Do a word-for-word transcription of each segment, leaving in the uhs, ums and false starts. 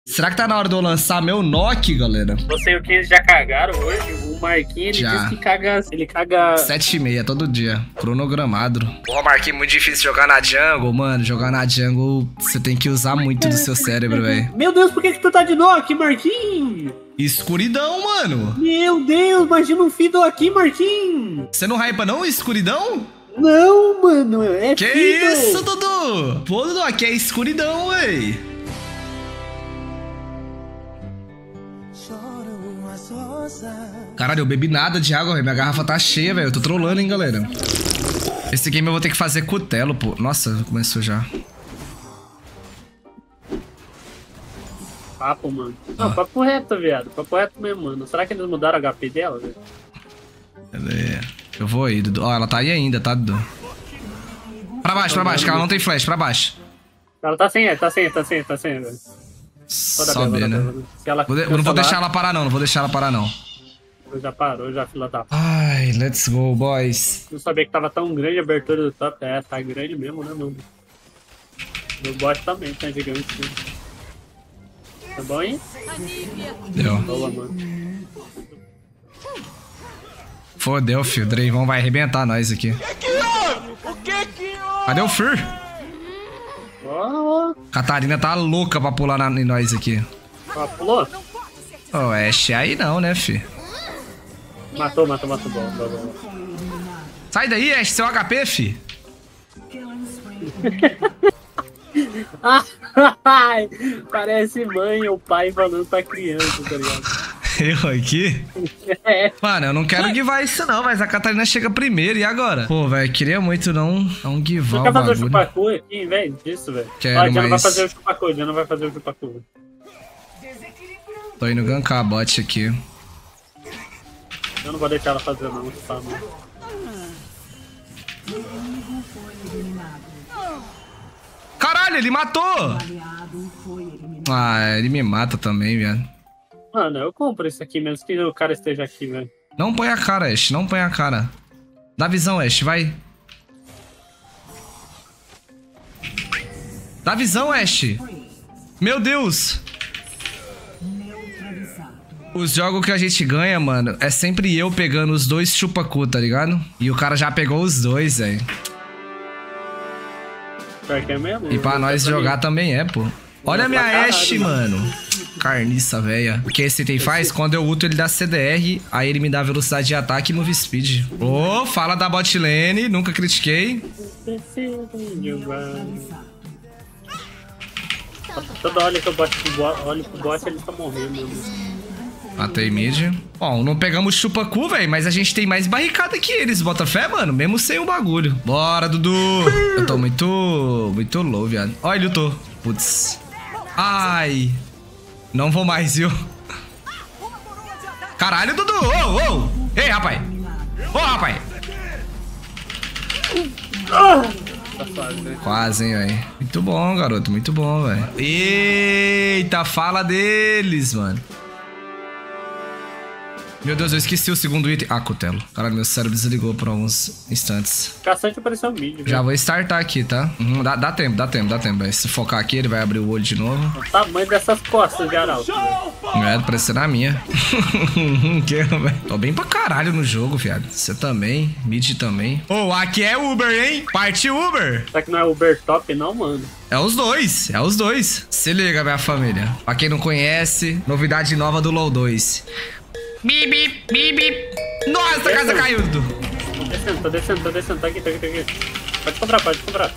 Será que tá na hora de eu lançar meu Nock, galera? Você e o quinze já cagaram hoje? O Marquinhos, ele Já. diz que caga... Ele caga... sete e meia todo dia. Cronogramado. Porra, Marquinhos, muito difícil jogar na jungle, mano. Jogar na jungle, você tem que usar muito do seu cérebro, velho. Meu Deus, por que que tu tá de Nock, Marquinhos? Escuridão, mano. Meu Deus, imagina um Fiddle aqui, Marquinhos. Você não hypa não, escuridão? Não, mano, é Que Fiddle. isso, Dudu? Pô, Dudu, aqui é escuridão, véi. Caralho, eu bebi nada de água, velho. Minha garrafa tá cheia, velho. Eu tô trolando, hein, galera. Esse game eu vou ter que fazer cutelo, pô. Nossa, começou já. Papo, mano. Não, Ah. papo reto, viado. Papo reto mesmo, mano. Será que eles mudaram o H P dela, velho? É, eu vou aí, Dudu. Ó, ela tá aí ainda, tá, Dudu? Pra baixo, pra baixo, que ela não tem flash. Pra baixo. Ela tá sem, tá sem, tá sem, tá sem, velho. Toda Sobe, bela, né? toda bela. Se ela Vou de- eu não vou cancelar, deixar ela parar, não. Não vou deixar ela parar, não. Já parou, já fila da... Ai, let's go, boys. Não sabia que tava tão grande a abertura do top. É, tá grande mesmo, né, mano? No bot também tá gigante. Sim. Tá bom, hein? Deu. Boa, mano. Fodeu, filho. O Draven vai arrebentar nós aqui. Cadê o Fur? Ó, ó. Catarina tá louca pra pular na, em nós aqui. Ó, pulou? Ô, oh, Ashe aí não, né, fi? Matou, matou, matou. Bom, bom, bom. Sai daí, Ashe, seu H P, fi. Ai, parece mãe ou pai falando pra criança, tá ligado? Eu aqui? É. Mano, eu não quero guivar isso não, mas a Catarina chega primeiro, e agora? Pô, velho, queria muito não, não guivar Você o quer fazer o bagulho. chupacu aqui em vez disso, velho? Quero, Ó, já não vai mas- fazer o chupacu, já não vai fazer o chupacu. Tô indo gankar a bot aqui. Eu não vou deixar ela fazer, não, tá, mano. Caralho, ele matou! Ah, ele me mata também, velho. Mano, eu compro isso aqui mesmo que o cara esteja aqui, velho. Não põe a cara, Ashe, não põe a cara. Dá visão, Ashe, vai. Dá visão, Ashe. Meu Deus. Os jogos que a gente ganha, mano, é sempre eu pegando os dois chupacu, tá ligado? E o cara já pegou os dois, velho. Pior que é mesmo? E pra nós jogar também é, pô. Olha a minha Pra caralho, Ashe, mano. Carniça, velha. O que esse item faz? Quando eu ulto, ele dá C D R, aí ele me dá velocidade de ataque e move speed. Ô, fala da bot lane, nunca critiquei. Toda hora que eu boto pro bot, olho pro bot, eles estão morrendo, mano. Matei mid. Bom, não pegamos chupacu, velho, mas a gente tem mais barricada que eles, bota fé, mano, mesmo sem o bagulho. Bora, Dudu. Eu tô muito, muito low, viado. Ó, ele lutou. Putz. Ai. Não vou mais, viu? Caralho, Dudu. Ô, ô. Ei, rapaz. Ô, rapaz. Tá fácil, né? Quase, hein, velho. Muito bom, garoto. Muito bom, velho. Eita, fala deles, mano. Meu Deus, eu esqueci o segundo item. Ah, cutelo. Caralho, meu cérebro desligou por alguns instantes. Caçante apareceu um vídeo, Já velho. vou startar aqui, tá? Uhum, dá, dá tempo, dá tempo, dá tempo. Véio. Se focar aqui, ele vai abrir o olho de novo. O tamanho dessas costas de Arauto, velho. É, parecendo a minha. Que, véio. Tô bem pra caralho no jogo, viado. Você também, mid também. Ô, oh, aqui é Uber, hein? Partiu Uber. Será que não é Uber Top, não, mano? É os dois, é os dois. Se liga, minha família. Pra quem não conhece, novidade nova do LoL dois. Bip, bip, bip, bip. Nossa, a casa caiu, Dudu. Tô descendo, tô descendo, tô descendo. Tá aqui, tá aqui, tá aqui. Pode comprar, pode comprar.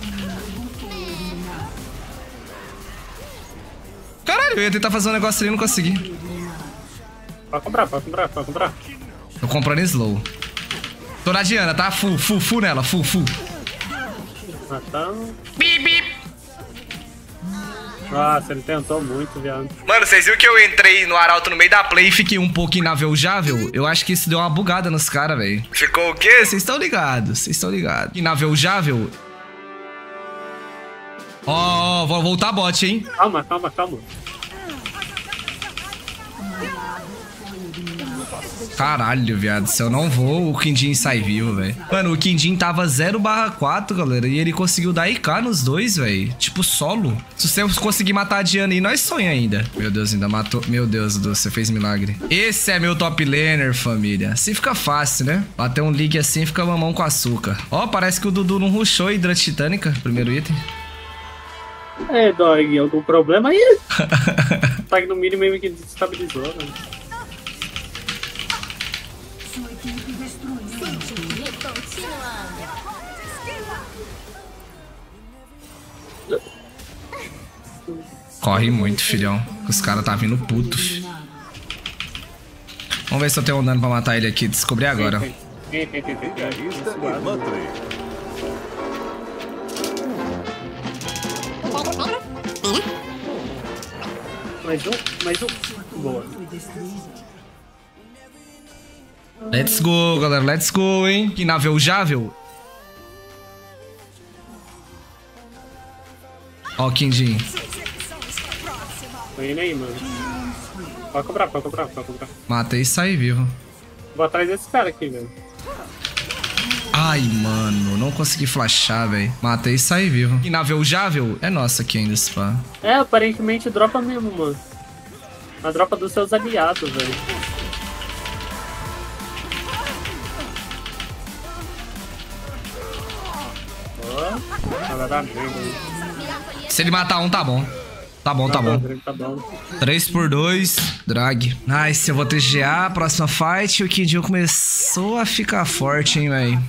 Caralho, eu ia tentar fazer um negócio ali e não consegui. Pode comprar, pode comprar, pode comprar. Tô comprando slow. Tô na Diana, tá? Full, full, full nela, full, full. Matamos. Bip, bip. Nossa, ele tentou muito, viado. Mano, vocês viram que eu entrei no Arauto no meio da play e fiquei um pouco inaveljável? Eu acho que isso deu uma bugada nos caras, velho. Ficou o quê? Vocês estão ligados, vocês estão ligados. Inaveljável? Ó, ó, vou voltar bot, hein? Calma, calma, calma. Caralho, viado. Se eu não vou, o Quindim sai vivo, velho. Mano, o Quindim tava zero barra quatro, galera. E ele conseguiu dar I K nos dois, velho. Tipo, solo. Se você conseguir matar a Diana aí, nós sonha ainda. Meu Deus, ainda matou. Meu Deus, Dudu, você fez milagre. Esse é meu top laner, família. Assim fica fácil, né? Bater um league assim fica mamão com açúcar. Ó, parece que o Dudu não rushou Hidra Titânica. Primeiro item. É, Dog, algum problema aí? Tá no mínimo meio que desestabilizou, né? Corre muito, filhão. Os caras tá vindo puto, filho. Vamos ver se eu tenho um dano pra matar ele aqui. Descobri agora. Tem, tem, tem, tem, tem. Mais um, mais um. Boa. Let's go, galera. Let's go, hein? Que navejável. Ó o Quindim. Tô indo aí, mano. Pode cobrar, pode cobrar, pode cobrar. Matei e saí vivo. Vou atrás desse cara aqui, velho. Ai, mano. Não consegui flashar, velho. Matei e saí vivo. Que navejável é nossa aqui ainda, esse pá. É, aparentemente dropa mesmo, mano. A dropa dos seus aliados, velho. Ó, vai dar merda aí. Se ele matar um, tá bom. Tá bom, tá bom. Tá bom. três por dois. Drag. Nice, eu vou T G A. Próxima fight. O Quindim começou a ficar forte, hein, velho.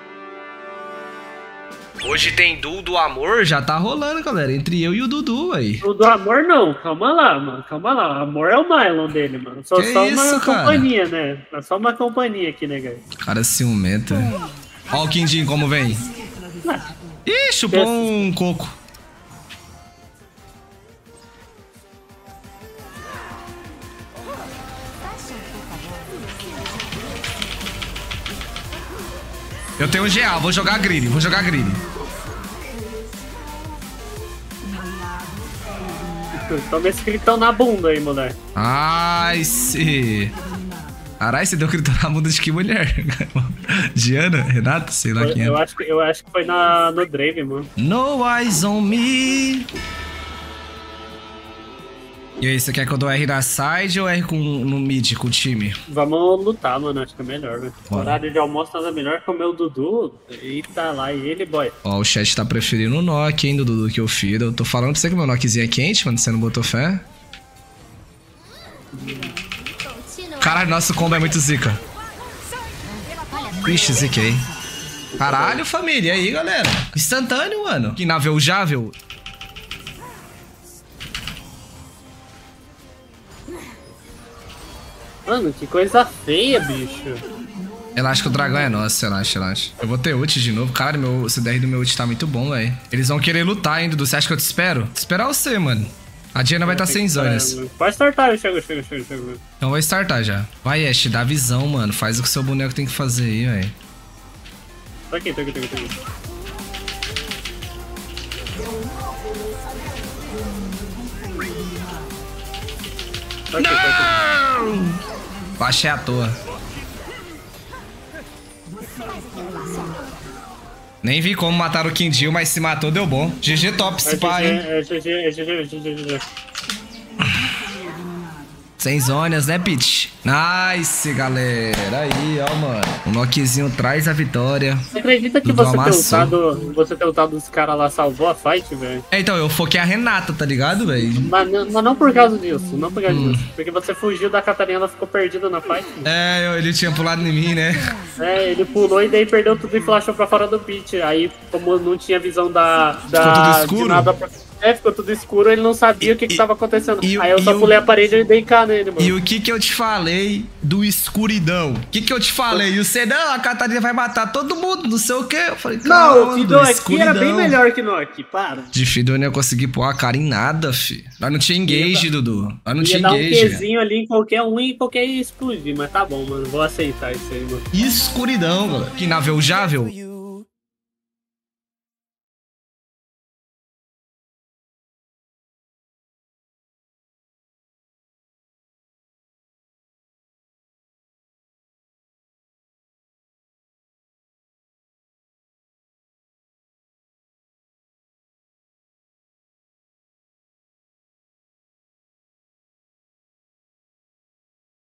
Hoje tem duo do amor. Já tá rolando, galera. Entre eu e o Dudu, aí. O do amor não. Calma lá, mano. Calma lá. O amor é o Mylon dele, mano. Só, Que só isso, uma cara? companhia, né? É só uma companhia aqui, né, guys? Cara ciumento. Ó o Quindim como vem. Ih, chupou um coco. Eu tenho um G A, vou jogar Grilly, vou jogar Grilly. Toma esse gritão na bunda aí, moleque. Ai, se... Caralho, você deu gritão na bunda de que mulher? Diana? Renata? Sei lá Eu, quem é. eu, acho, que- eu acho que foi na, no Drave, mano. No eyes on me. E aí, você quer que eu dou R na side ou R com, no mid com o time? Vamos lutar, mano. Acho que é melhor, né? Bora. Horário de almoço nada melhor que o meu Dudu. Eita lá, e ele, boy. Ó, o chat tá preferindo o Nock, hein, do Dudu que eu fiz. Eu tô falando pra você que meu Nockzinho é quente, mano. Você não botou fé? Caralho, nosso combo é muito zica. Ixi, ziquei. Caralho, família. E aí, galera? Instantâneo, mano. Que navejável. Mano, que coisa feia, bicho. Relaxa que o dragão é nosso, relaxa, relaxa. Eu vou ter ult de novo. Cara, meu C D R do meu ult tá muito bom, velho. Eles vão querer lutar ainda, Dudu. Você acha que eu te espero? Te esperar você, mano. A Diana vai estar tá sem zonas. Pode startar, eu chego, chego, chego, chego. Então vou startar já. Vai, Ash, dá visão, mano. Faz o que seu boneco tem que fazer aí, velho. Tô aqui, tô aqui, tô aqui, tô aqui. Tô aqui, tô aqui. Baixei à toa. Nem vi como matar o Quindim, mas se matou, deu bom. G G top, se pá, hein? É G G, é G G, é G G, é G G. Sem zonas, né, Pitch? Nice, galera. Aí, ó, mano. O Nockzinho traz a vitória. Você acredita que Dudu você ter amassou. lutado, você ter lutado os caras lá salvou a fight, velho? É, então, eu foquei a Renata, tá ligado, velho? Mas, não- mas não por causa disso, não por causa Hum. disso. Porque você fugiu da Catarina, ela ficou perdida na fight. É, eu- ele tinha pulado em mim, né? É, ele pulou e daí perdeu tudo e flashou pra fora do pit. Aí, como não tinha visão da. da Ficou tudo de escuro? nada pra- É, ficou tudo escuro, ele não sabia o que, que E- tava acontecendo. e o- Aí eu e só o- pulei a parede e dei K nele, mano. E o que que eu te falei do escuridão? O que que eu te falei? E você, não, a Catarina vai matar todo mundo, não sei o quê. Eu falei, Não, calma, o Fido aqui escuridão. era bem melhor que Nock, para. De Fido eu não ia conseguir pôr a cara em nada, fi. Nós não tinha engage, Dudu. Nós não Ia tinha dar um engage, velho. Qzinho ali em qualquer um e qualquer ia explodir, mas tá bom, mano. Vou aceitar isso aí, mano. Escuridão, galera. Que navejável.